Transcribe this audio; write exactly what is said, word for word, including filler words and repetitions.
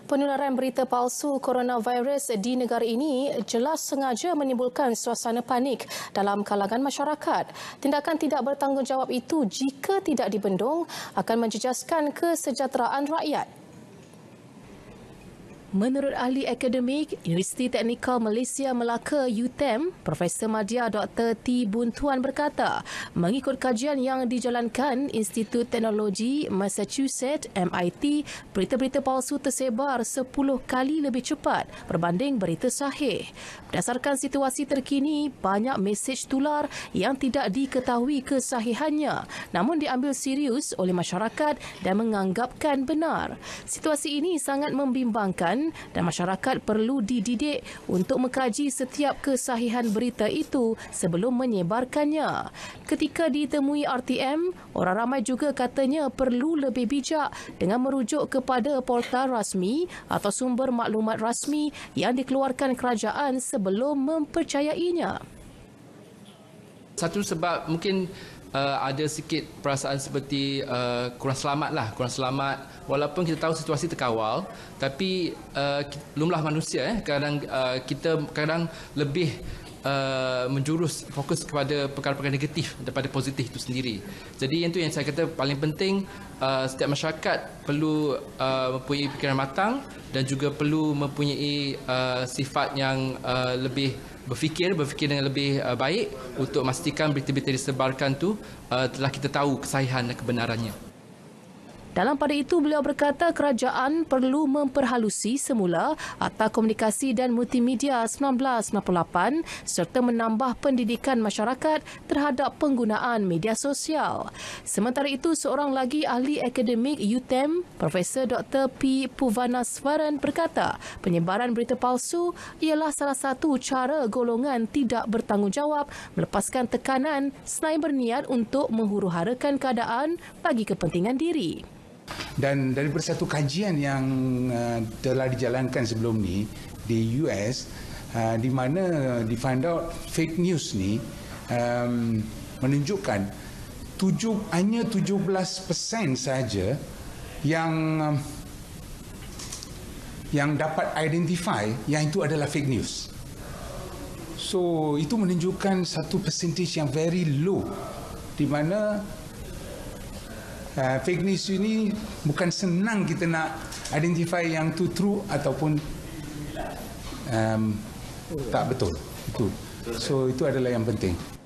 Penularan berita palsu coronavirus di negara ini jelas sengaja menimbulkan suasana panik dalam kalangan masyarakat. Tindakan tidak bertanggungjawab itu jika tidak dibendung akan menjejaskan kesejahteraan rakyat. Menurut ahli akademik Universiti Teknikal Malaysia Melaka U T E M, Profesor Madya Doktor T. Buntuan berkata, mengikut kajian yang dijalankan Institut Teknologi Massachusetts M I T, berita-berita palsu tersebar sepuluh kali lebih cepat berbanding berita sahih. Berdasarkan situasi terkini, banyak mesej tular yang tidak diketahui kesahihannya namun diambil serius oleh masyarakat dan menganggapkan benar. Situasi ini sangat membimbangkan dan masyarakat perlu dididik untuk mengkaji setiap kesahihan berita itu sebelum menyebarkannya. Ketika ditemui R T M, orang ramai juga katanya perlu lebih bijak dengan merujuk kepada portal rasmi atau sumber maklumat rasmi yang dikeluarkan kerajaan sebelum mempercayainya. Satu sebab mungkin Uh, ada sikit perasaan seperti uh, kurang selamat lah, kurang selamat walaupun kita tahu situasi terkawal, tapi uh, lumrah manusia eh, kadang uh, kita kadang lebih uh, menjurus fokus kepada perkara-perkara negatif daripada positif itu sendiri. Jadi yang itu yang saya kata paling penting, uh, setiap masyarakat perlu uh, mempunyai fikiran matang dan juga perlu mempunyai uh, sifat yang uh, lebih berfikir, berfikir dengan lebih uh, baik untuk memastikan berita-berita disebarkan tu uh, telah kita tahu kesahihan dan kebenarannya. Dalam pada itu, beliau berkata kerajaan perlu memperhalusi semula Akta Komunikasi dan Multimedia seribu sembilan ratus sembilan puluh lapan serta menambah pendidikan masyarakat terhadap penggunaan media sosial. Sementara itu, seorang lagi ahli akademik U T E M, Profesor Doktor P. Puvanaswaran berkata, penyebaran berita palsu ialah salah satu cara golongan tidak bertanggungjawab melepaskan tekanan selain berniat untuk menghuru-harakan keadaan bagi kepentingan diri. Dan daripada satu kajian yang uh, telah dijalankan sebelum ni di U S, uh, di mana di find out fake news ni um, menunjukkan tujuh, hanya tujuh belas peratus saja yang um, yang dapat identify yang itu adalah fake news. So itu menunjukkan satu percentage yang very low, di mana Uh, fake news ini bukan senang kita nak identify yang tu true ataupun um, tak betul. Itu. So itu adalah yang penting.